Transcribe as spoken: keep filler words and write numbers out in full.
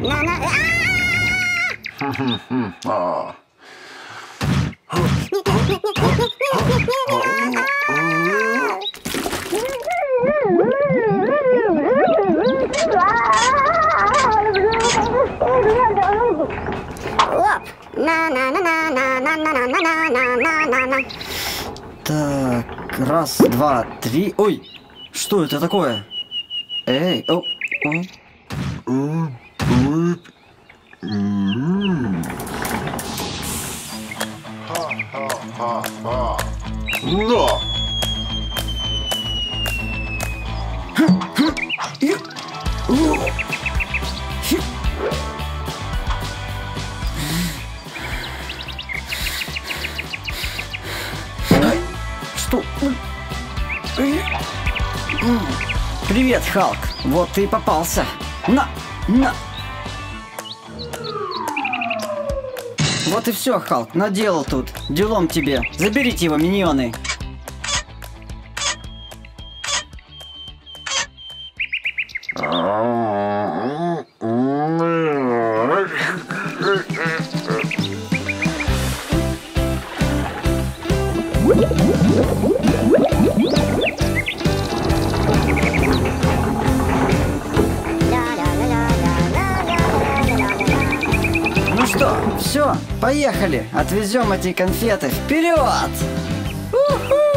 А. Так, раз, два, три. Ой, что это такое? Эй, о, о. Но! Что? Привет, Халк. Вот ты и попался. На, на. Вот и все, Халк. Наделал тут. Делом тебе. Заберите его, миньоны. Ну что, все, поехали. Отвезем эти конфеты вперед! У-ху!